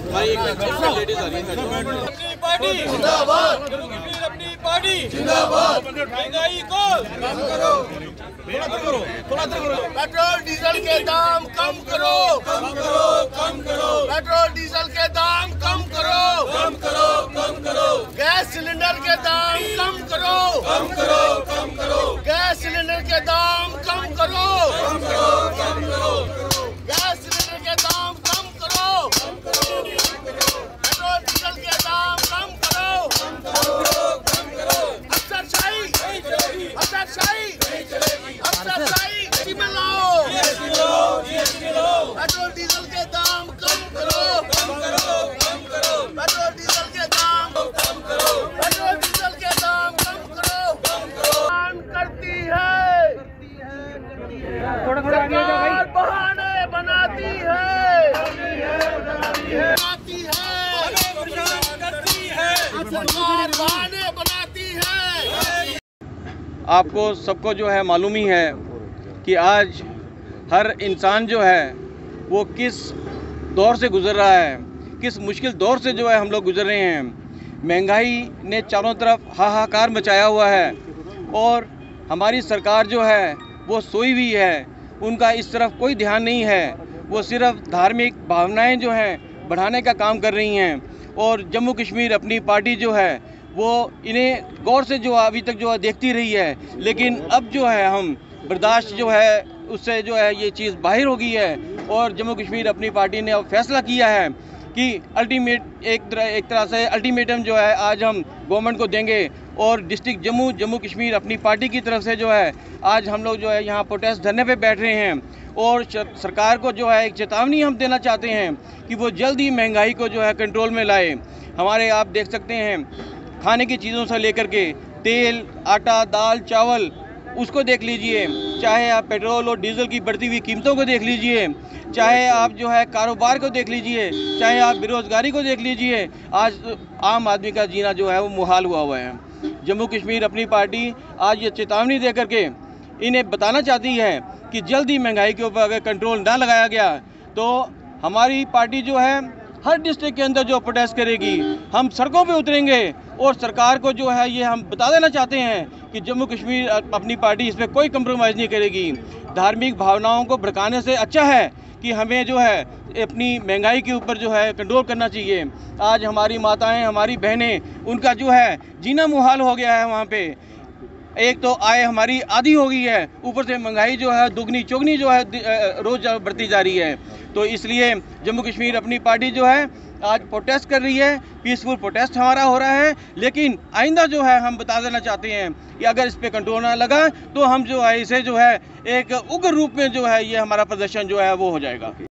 अपनी पार्टी जिंदाबाद, अपनी पार्टी जिंदाबाद। महंगाई को कम करो, पेट्रोल डीजल के दाम कम करो, कम करो, कम करो। पेट्रोल डीजल के दाम कम करो, कम करो, कम करो। गैस सिलेंडर के दाम कम करो, कम करो, कम करो। गैस सिलेंडर के दाम कम करो, कम करो, कम करो। गैस सिलेंडर के दाम कम करो, कम करो, कम करो। पेट्रोल डीजल के दाम कम करो, कम करो, कम करो। अफसरशाही नहीं चलेगी, अफसरशाही नहीं चलेगी, अफसरशाही में लाओ, पेट्रोल डीजल के दाम कम करो, कम करो, कम करो। पेट्रोल डीजल के दाम कम करो, पेट्रोल डीजल के दाम कम करो, कम करो। करती है सरकार, बहाने बनाती है, बनाती है, सरकार बहाने बनाती है। आपको सबको जो है मालूम ही है कि आज हर इंसान जो है वो किस दौर से गुजर रहा है, किस मुश्किल दौर से जो है हम लोग गुजर रहे हैं। महंगाई ने चारों तरफ हाहाकार मचाया हुआ है और हमारी सरकार जो है वो सोई हुई है, उनका इस तरफ कोई ध्यान नहीं है। वो सिर्फ धार्मिक भावनाएं जो हैं बढ़ाने का काम कर रही हैं और जम्मू कश्मीर अपनी पार्टी जो है वो इन्हें गौर से जो अभी तक जो है देखती रही है, लेकिन अब जो है हम बर्दाश्त जो है उससे जो है ये चीज़ बाहर हो गई है और जम्मू कश्मीर अपनी पार्टी ने अब फैसला किया है कि एक तरह से अल्टीमेटम जो है आज हम गवर्नमेंट को देंगे और डिस्ट्रिक्ट जम्मू कश्मीर अपनी पार्टी की तरफ से जो है आज हम लोग जो है यहाँ प्रोटेस्ट धरने पे बैठ रहे हैं और सरकार को जो है एक चेतावनी हम देना चाहते हैं कि वो जल्द ही महंगाई को जो है कंट्रोल में लाए। हमारे आप देख सकते हैं खाने की चीज़ों से लेकर के तेल, आटा, दाल, चावल, उसको देख लीजिए, चाहे आप पेट्रोल और डीजल की बढ़ती हुई कीमतों को देख लीजिए, चाहे आप जो है कारोबार को देख लीजिए, चाहे आप बेरोज़गारी को देख लीजिए। आज आम आदमी का जीना जो है वो मुहाल हुआ है। जम्मू कश्मीर अपनी पार्टी आज ये चेतावनी दे करके इन्हें बताना चाहती है कि जल्दी महंगाई के ऊपर अगर कंट्रोल ना लगाया गया तो हमारी पार्टी जो है हर डिस्ट्रिक्ट के अंदर जो प्रोटेस्ट करेगी, हम सड़कों पे उतरेंगे और सरकार को जो है ये हम बता देना चाहते हैं कि जम्मू कश्मीर अपनी पार्टी इसमें कोई कंप्रोमाइज़ नहीं करेगी। धार्मिक भावनाओं को भड़काने से अच्छा है कि हमें जो है अपनी महंगाई के ऊपर जो है कंट्रोल करना चाहिए। आज हमारी माताएं, हमारी बहनें, उनका जो है जीना मुहाल हो गया है। वहाँ पे एक तो आय हमारी आधी हो गई है, ऊपर से महंगाई जो है दुगनी चौगनी जो है रोज़ बढ़ती जा रही है। तो इसलिए जम्मू कश्मीर अपनी पार्टी जो है आज प्रोटेस्ट कर रही है, पीसफुल प्रोटेस्ट हमारा हो रहा है, लेकिन आइंदा जो है हम बता देना चाहते हैं कि अगर इस पे कंट्रोल ना लगा तो हम जो है इसे जो है एक उग्र रूप में जो है ये हमारा प्रदर्शन जो है वो हो जाएगा।